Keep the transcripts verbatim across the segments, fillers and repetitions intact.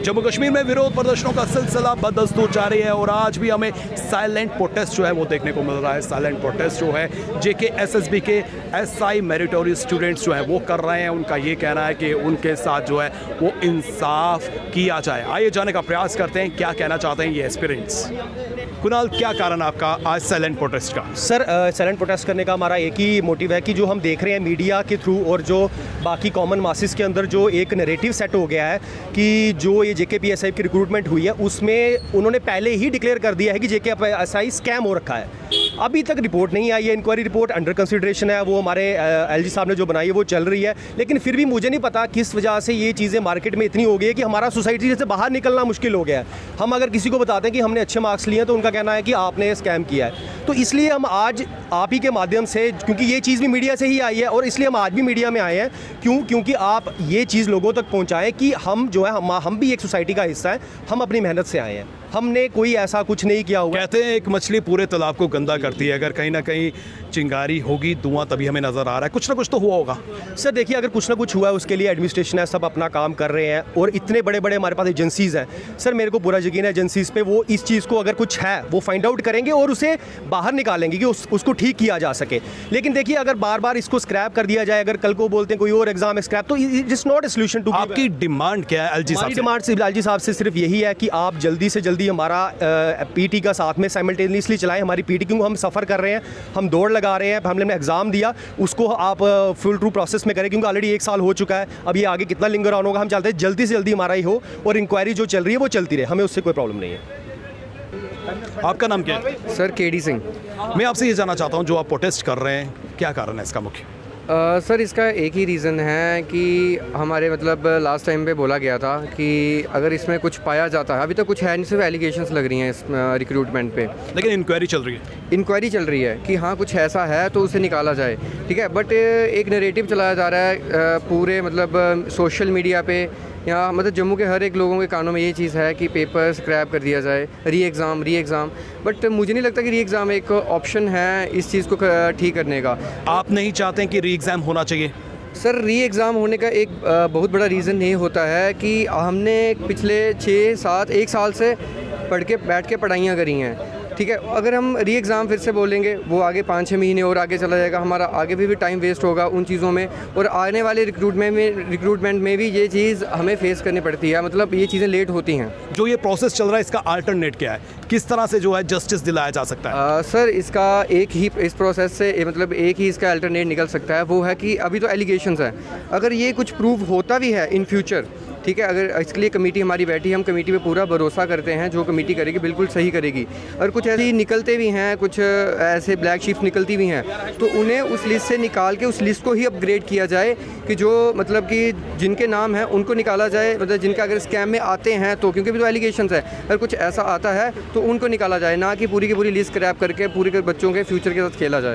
जम्मू कश्मीर में विरोध प्रदर्शनों का सिलसिला बदस्तूर जारी है और आज भी हमें साइलेंट प्रोटेस्ट जो है वो देखने को मिल रहा है। साइलेंट प्रोटेस्ट जो है जेके एसएसबी के एसआई मेरिटोरियस स्टूडेंट्स जो है वो कर रहे हैं। उनका ये कहना है कि उनके साथ जो है वो इंसाफ किया जाए। आइए जाने का प्रयास करते हैं क्या कहना चाहते हैं ये एस्पिरेंट्स। कुणाल, क्या कारण आपका आज साइलेंट प्रोटेस्ट का? सर, साइलेंट प्रोटेस्ट करने का हमारा एक ही मोटिव है कि जो हम देख रहे हैं मीडिया के थ्रू और जो बाकी कॉमन मासेस के अंदर जो एक नैरेटिव सेट हो गया है कि जो ये जेके पीएसआई की रिक्रूटमेंट हुई है उसमें उन्होंने पहले ही डिक्लेयर कर दिया है कि जेके पीएसआई स्कैम हो रखा है। अभी तक रिपोर्ट नहीं आई है, इंक्वायरी रिपोर्ट अंडर कंसिडरेशन है, वो हमारे एलजी साहब ने जो बनाई है वो चल रही है। लेकिन फिर भी मुझे नहीं पता किस वजह से ये चीज़ें मार्केट में इतनी हो गई है कि हमारा सोसाइटी से बाहर निकलना मुश्किल हो गया है। हम अगर किसी को बताते हैं कि हमने अच्छे मार्क्स लिए हैं तो उनका कहना है कि आपने स्कैम किया है। तो इसलिए हम आज आप ही के माध्यम से, क्योंकि ये चीज़ भी मीडिया से ही आई है और इसलिए हम आज भी मीडिया में आए हैं, क्यों क्योंकि आप ये चीज़ लोगों तक पहुँचाएँ कि हम जो है हम, हम भी एक सोसाइटी का हिस्सा है, हम अपनी मेहनत से आए हैं, हमने कोई ऐसा कुछ नहीं किया हुआ। कहते हैं एक मछली पूरे तालाब को गंदा करती है, अगर कहीं ना कहीं चिंगारी होगी, धुआं तभी हमें नज़र आ रहा है। कुछ ना कुछ तो हुआ होगा। सर देखिए, अगर कुछ ना कुछ हुआ है उसके लिए एडमिनिस्ट्रेशन है, सब अपना काम कर रहे हैं और इतने बड़े बड़े हमारे पास एजेंसीज़ हैं। सर मेरे को पूरा यकीन है एजेंसीज़ पे, वो इस चीज़ को अगर कुछ है वो फाइंड आउट करेंगे और उसे बाहर निकालेंगे कि उस, उसको ठीक किया जा सके। लेकिन देखिए, अगर बार बार इसको स्क्रैप कर दिया जाए, अगर कल को बोलते हैं कोई और एग्जाम है स्क्रैप, तो it is not a solution to. आपकी डिमांड क्या है एलजी साहब से? डिमांड से एलजी साहब से सिर्फ यही है कि आप जल्दी से जल्दी हमारा पीटी का साथ में साइमल्टेनियसली चलाएं। हमारी पीटी क्योंकि हम सफ़र कर रहे हैं, हम दौड़ लगा रहे हैं, हमने एग्ज़ाम दिया, उसको आप फुल ट्रू प्रोसेस में करें क्योंकि ऑलरेडी एक साल हो चुका है। अब ये आगे कितना लिंगर ऑन होगा हम चाहते हैं जल्दी से जल्दी हमारा ही हो और इंक्वायरी जो चल रही है वो चलती रहे, हमें उससे कोई प्रॉब्लम नहीं है। आपका नाम क्या है? Sir KD Singh. मैं आपसे ये जानना चाहता हूँ, जो आप प्रोटेस्ट कर रहे हैं क्या कारण है इसका मुख्य? Uh, सर इसका एक ही रीज़न है कि हमारे मतलब लास्ट टाइम पे बोला गया था कि अगर इसमें कुछ पाया जाता है, अभी तक कुछ है नहीं, सिर्फ एलिगेशंस लग रही हैं इस रिक्रूटमेंट पे, लेकिन इंक्वायरी चल रही है। इंक्वायरी चल रही है कि हाँ कुछ ऐसा है तो उसे निकाला जाए, ठीक है। बट एक नैरेटिव चलाया जा रहा है पूरे मतलब सोशल मीडिया पे, यहाँ मतलब जम्मू के हर एक लोगों के कानों में ये चीज़ है कि पेपर स्क्रैप कर दिया जाए, री एग्ज़ाम री एग्ज़ाम बट मुझे नहीं लगता कि री एग्ज़ाम एक ऑप्शन है इस चीज़ को ठीक करने का। आप नहीं चाहते कि री एग्ज़ाम होना चाहिए? सर री एग्ज़ाम होने का एक बहुत बड़ा रीज़न ये होता है कि हमने पिछले छः सात एक साल से पढ़ के बैठ के पढ़ाइयाँ करी हैं, ठीक है। अगर हम री एग्ज़ाम फिर से बोलेंगे वो आगे पाँच छः महीने और आगे चला जाएगा, हमारा आगे भी, भी टाइम वेस्ट होगा उन चीज़ों में, और आने वाले रिक्रूटमेंट में रिक्रूटमेंट में भी ये चीज़ हमें फेस करनी पड़ती है, मतलब ये चीज़ें लेट होती हैं। जो ये प्रोसेस चल रहा है इसका अल्टरनेट क्या है, किस तरह से जो है जस्टिस दिलाया जा सकता है? आ, सर इसका एक ही इस प्रोसेस से मतलब एक ही इसका अल्टरनेट निकल सकता है, वो है कि अभी तो एलिगेशंस हैं, अगर ये कुछ प्रूव होता भी है इन फ्यूचर, ठीक है, अगर इसके लिए कमेटी हमारी बैठी, हम कमेटी पे पूरा भरोसा करते हैं, जो कमेटी करेगी बिल्कुल सही करेगी। और कुछ ऐसे ही निकलते भी हैं, कुछ ऐसे ब्लैक शीप्स निकलती भी हैं, तो उन्हें उस लिस्ट से निकाल के उस लिस्ट को ही अपग्रेड किया जाए कि जो मतलब कि जिनके नाम हैं उनको निकाला जाए, मतलब जिनका अगर स्कैम में आते हैं तो, क्योंकि भी तो एलिगेशंस है, अगर कुछ ऐसा आता है तो उनको निकाला जाए, ना कि पूरी की पूरी लिस्ट क्रैप करके पूरे के बच्चों के फ्यूचर के साथ खेला जाए।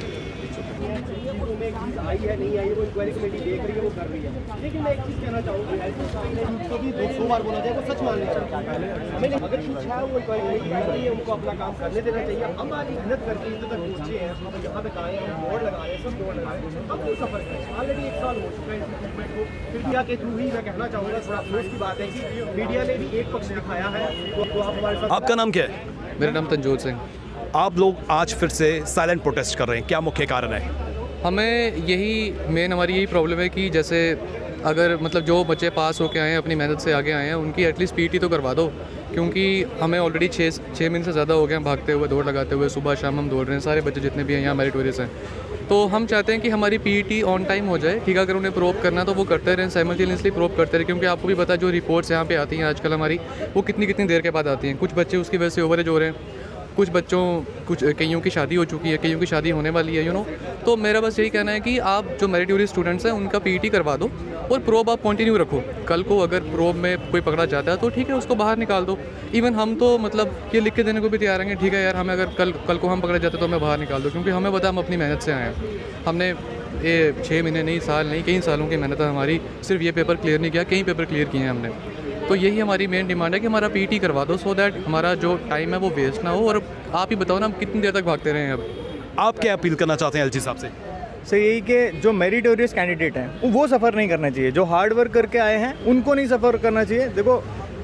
आई है नहीं आई वो इंक्वायरी कमेटी देख रही है, वो कर रही है, लेकिन मैं एक चीज़ कहना चाहूँगा, कभी दो सौ बार बोला जाए वो सच मान लेना चाहिए। अगर कुछ है वो इंक्वायरी कमेटी कर रही है, उनको अपना काम करने देना चाहिए। हम आज मेहनत करके इधर तक पहुँचे हैं, यहाँ पे आए हैं, बोर्ड लगा रहे हैं, सब बोर्ड लगा रहे हैं, हम क्यों सफ़र करें? ऑलरेडी एक साल हो चुका है इस रिक्रूटमेंट को। फिर मीडिया के थ्रू ही मैं कहना चाहूँगा, थोड़ा अफसोस की बात है कि मीडिया ने भी एक पक्ष दिखाया है, तो आप हमारे साथ। आपका नाम क्या है? मेरा नाम तंजोत सिंह। आप लोग आज फिर से साइलेंट प्रोटेस्ट कर रहे हैं, क्या मुख्य कारण है? हमें यही मेन हमारी यही प्रॉब्लम है कि जैसे अगर मतलब जो बच्चे पास होके आए हैं, अपनी मेहनत से आगे आए हैं, उनकी एटलीस्ट पीटी तो करवा दो, क्योंकि हमें ऑलरेडी छः छः महीने से ज़्यादा हो गए हैं भागते हुए, दौड़ लगाते हुए, सुबह शाम हम दौड़ रहे हैं, सारे बच्चे जितने भी हैं यहाँ मेरिटोरियस हैं। तो हम चाहते हैं कि हमारी पीटी ऑन टाइम हो जाए, ठीक है। अगर उन्हें प्रूव करना तो वो करते रहें, साइमल्टेनियसली प्रूव करते रहें, क्योंकि आपको भी पता है जो रिपोर्ट्स यहाँ पे आती हैं आजकल हमारी, वो कितनी कितनी देर के बाद आती हैं। कुछ बच्चे उसकी वजह से ओवरेज हो रहे हैं, कुछ बच्चों कुछ कईयों की शादी हो चुकी है, कईयों की शादी होने वाली है, यू नो। तो मेरा बस यही कहना है कि आप जो मेरिटोरियस स्टूडेंट्स हैं उनका पीटी करवा दो और प्रोब आप कंटिन्यू रखो। कल को अगर प्रोब में कोई पकड़ा जाता है तो ठीक है, उसको बाहर निकाल दो। इवन हम तो मतलब ये लिख के देने को भी तैयार हैं, ठीक है यार, हमें अगर कल कल को हम पकड़े जाते तो हमें बाहर निकाल दो, क्योंकि हमें पता हम अपनी मेहनत से आए हैं। हमने ये छः महीने नहीं, साल नहीं, कई सालों की मेहनत है हमारी, सिर्फ ये पेपर क्लियर नहीं किया, कई पेपर क्लियर किए हैं हमने। तो यही हमारी मेन डिमांड है कि हमारा पीटी करवा दो, सो दैट हमारा जो टाइम है वो वेस्ट ना हो। और आप ही बताओ ना, हम कितनी देर तक भागते रहे हैं। अब आप क्या अपील करना चाहते हैं एलजी साहब से? सर यही कि जो मेरिटोरियस कैंडिडेट हैं वो सफ़र नहीं करना चाहिए, जो हार्ड वर्क करके आए हैं उनको नहीं सफ़र करना चाहिए। देखो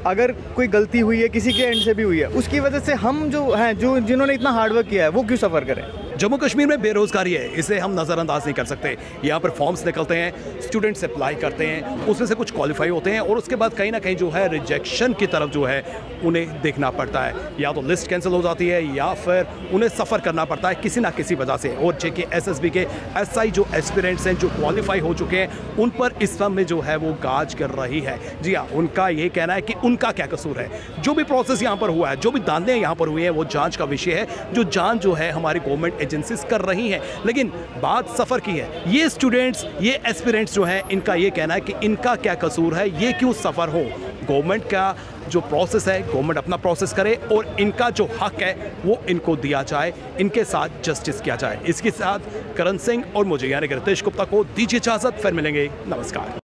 अगर कोई गलती हुई है किसी के एंड से भी हुई है, उसकी वजह से हम जो हैं जो जिन्होंने इतना हार्डवर्क किया है वो क्यों सफ़र करें। जम्मू कश्मीर में बेरोजगारी है, इसे हम नज़रअंदाज नहीं कर सकते। यहाँ पर फॉर्म्स निकलते हैं, स्टूडेंट्स अप्लाई करते हैं, उसमें से कुछ क्वालिफाई होते हैं और उसके बाद कहीं ना कहीं जो है रिजेक्शन की तरफ जो है उन्हें देखना पड़ता है। या तो लिस्ट कैंसिल हो जाती है या फिर उन्हें सफ़र करना पड़ता है किसी ना किसी वजह से। और J K S S B के एस आई जो एस्पिरेंट्स हैं जो क्वालिफाई हो चुके हैं उन पर इस समय जो है वो गाज कर रही है। जी हाँ, उनका ये कहना है कि उनका क्या कसूर है। जो भी प्रोसेस यहाँ पर हुआ है, जो भी दाने यहाँ पर हुए हैं वो जाँच का विषय है, जो जाँच जो है हमारी गवर्नमेंट एजेंसीज कर रही हैं। लेकिन बात सफ़र की है, ये स्टूडेंट्स ये एस्पिरेंट्स जो हैं इनका ये कहना है कि इनका क्या कसूर है, ये क्यों सफ़र हो। गवर्नमेंट का जो प्रोसेस है गवर्नमेंट अपना प्रोसेस करे और इनका जो हक है वो इनको दिया जाए, इनके साथ जस्टिस किया जाए। इसके साथ करण सिंह और मुझे यानी कि रितेश गुप्ता को दीजिए इजाज़त, फिर मिलेंगे। नमस्कार।